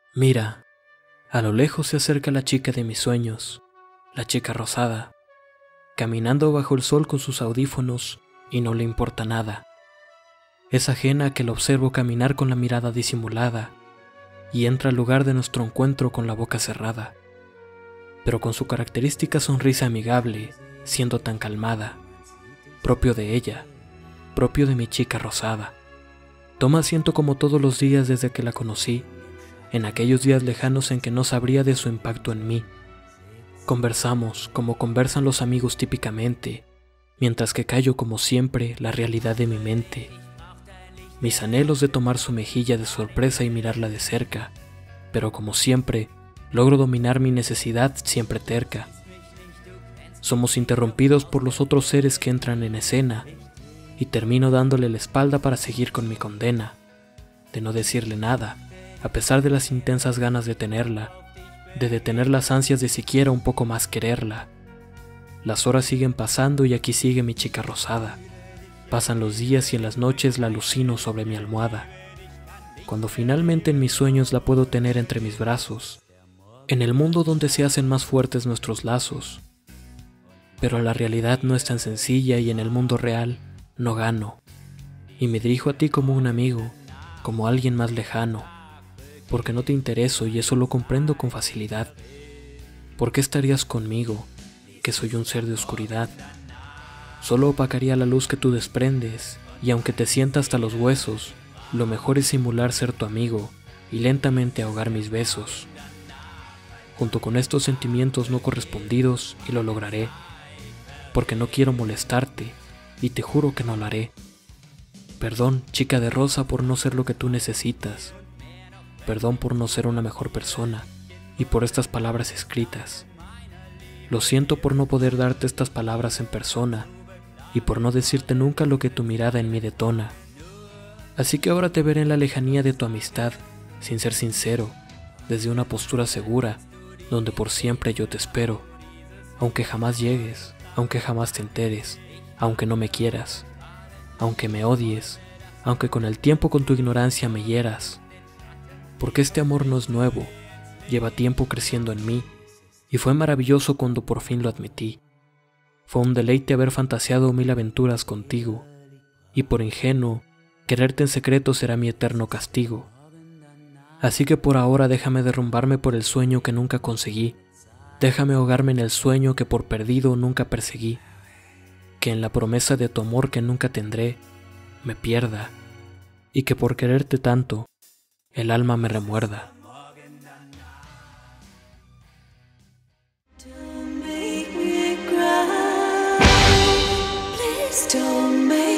Mira, a lo lejos se acerca la chica de mis sueños, la chica rosada, caminando bajo el sol con sus audífonos y no le importa nada. Es ajena a que la observo caminar con la mirada disimulada y entra al lugar de nuestro encuentro con la boca cerrada, pero con su característica sonrisa amigable, siendo tan calmada, propio de ella, propio de mi chica rosada. Toma asiento como todos los días desde que la conocí, en aquellos días lejanos en que no sabría de su impacto en mí. Conversamos como conversan los amigos típicamente, mientras que callo como siempre la realidad de mi mente. Mis anhelos de tomar su mejilla de sorpresa y mirarla de cerca, pero como siempre, logro dominar mi necesidad siempre terca. Somos interrumpidos por los otros seres que entran en escena, y termino dándole la espalda para seguir con mi condena, de no decirle nada, a pesar de las intensas ganas de tenerla, de detener las ansias de siquiera un poco más quererla. Las horas siguen pasando y aquí sigue mi chica rosada. Pasan los días y en las noches la alucino sobre mi almohada. Cuando finalmente en mis sueños la puedo tener entre mis brazos, en el mundo donde se hacen más fuertes nuestros lazos. Pero la realidad no es tan sencilla y en el mundo real no gano. Y me dirijo a ti como un amigo, como alguien más lejano, porque no te intereso y eso lo comprendo con facilidad. ¿Por qué estarías conmigo, que soy un ser de oscuridad? Solo opacaría la luz que tú desprendes, y aunque te sienta hasta los huesos, lo mejor es simular ser tu amigo y lentamente ahogar mis besos. Junto con estos sentimientos no correspondidos, y lo lograré, porque no quiero molestarte, y te juro que no lo haré. Perdón, chica de rosa, por no ser lo que tú necesitas. Perdón por no ser una mejor persona, y por estas palabras escritas. Lo siento por no poder darte estas palabras en persona, y por no decirte nunca lo que tu mirada en mí detona. Así que ahora te veré en la lejanía de tu amistad, sin ser sincero, desde una postura segura, donde por siempre yo te espero. Aunque jamás llegues, aunque jamás te enteres, aunque no me quieras, aunque me odies, aunque con el tiempo con tu ignorancia me hieras. Porque este amor no es nuevo, lleva tiempo creciendo en mí, y fue maravilloso cuando por fin lo admití. Fue un deleite haber fantaseado 1000 aventuras contigo, y por ingenuo, quererte en secreto será mi eterno castigo. Así que por ahora déjame derrumbarme por el sueño que nunca conseguí, déjame ahogarme en el sueño que por perdido nunca perseguí, que en la promesa de tu amor que nunca tendré, me pierda, y que por quererte tanto, el alma me remuerda. Don't make